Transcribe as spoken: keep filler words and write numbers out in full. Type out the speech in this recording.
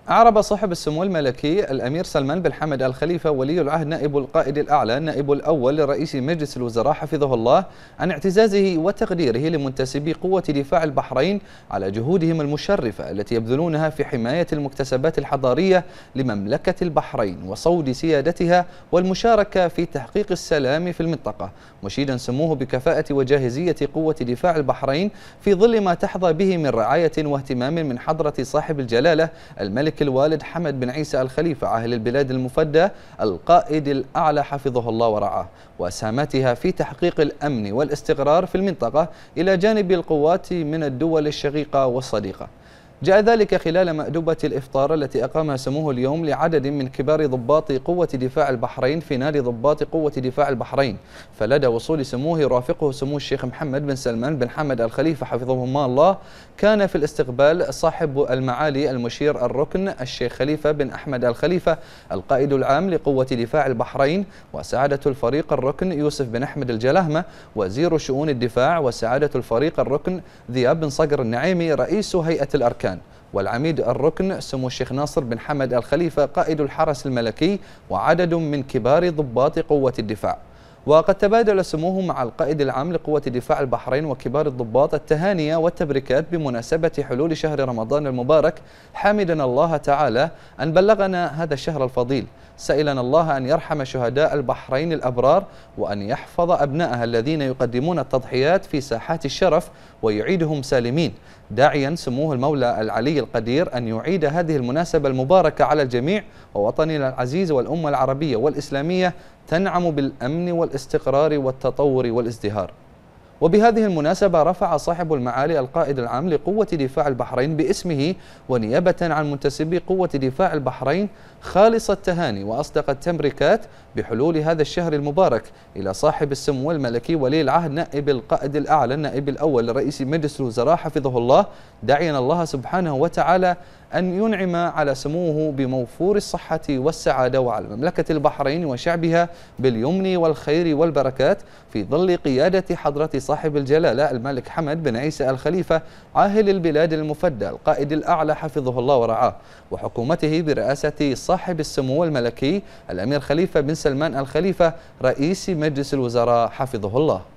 أعرب صاحب السمو الملكي الأمير سلمان بن حمد آل خليفة ولي العهد نائب القائد الأعلى النائب الأول لرئيس مجلس الوزراء حفظه الله عن اعتزازه وتقديره لمنتسبي قوة دفاع البحرين على جهودهم المشرفة التي يبذلونها في حماية المكتسبات الحضارية لمملكة البحرين وصون سيادتها والمشاركة في تحقيق السلام في المنطقة، مشيدا سموه بكفاءة وجاهزية قوة دفاع البحرين في ظل ما تحظى به من رعاية واهتمام من حضرة صاحب الجلالة الملك الوالد حمد بن عيسى آل خليفة عاهل البلاد المفدى القائد الأعلى حفظه الله ورعاه، وأسهاماتها في تحقيق الأمن والاستقرار في المنطقة إلى جانب القوات من الدول الشقيقة والصديقة. جاء ذلك خلال مأدبة الإفطار التي أقامها سموه اليوم لعدد من كبار ضباط قوة دفاع البحرين في نادي ضباط قوة دفاع البحرين، فلدى وصول سموه يرافقه سمو الشيخ محمد بن سلمان بن حمد آل خليفة حفظهما الله. كان في الاستقبال صاحب المعالي المشير الركن الشيخ خليفة بن أحمد آل خليفة القائد العام لقوة دفاع البحرين، وسعادة الفريق الركن يوسف بن أحمد الجلهمة وزير شؤون الدفاع، وسعادة الفريق الركن ذياب بن صقر النعيمي رئيس هيئة الأركان، والعميد الركن سمو الشيخ ناصر بن حمد آل خليفة قائد الحرس الملكي، وعدد من كبار ضباط قوة الدفاع. وقد تبادل سموه مع القائد العام لقوة دفاع البحرين وكبار الضباط التهاني والتبريكات بمناسبة حلول شهر رمضان المبارك، حامدا الله تعالى أن بلغنا هذا الشهر الفضيل، سائلا الله أن يرحم شهداء البحرين الأبرار وأن يحفظ أبنائها الذين يقدمون التضحيات في ساحات الشرف ويعيدهم سالمين، داعيا سموه المولى العلي القدير أن يعيد هذه المناسبة المباركة على الجميع، ووطننا العزيز والأمة العربية والإسلامية تنعم بالأمن والاستقرار والتطور والازدهار. وبهذه المناسبة رفع صاحب المعالي القائد العام لقوة دفاع البحرين باسمه ونيابة عن منتسبي قوة دفاع البحرين خالص التهاني وأصدق التبريكات بحلول هذا الشهر المبارك إلى صاحب السمو الملكي ولي العهد نائب القائد الأعلى النائب الأول لرئيس مجلس الوزراء حفظه الله، داعيا الله سبحانه وتعالى أن ينعم على سموه بموفور الصحة والسعادة وعلى مملكة البحرين وشعبها باليمن والخير والبركات في ظل قيادة حضرة صاحب الجلالة الملك حمد بن عيسى آل خليفة عاهل البلاد المفدى القائد الأعلى حفظه الله ورعاه، وحكومته برئاسة صاحب السمو الملكي الأمير خليفة بن سلمان آل خليفة رئيس مجلس الوزراء حفظه الله.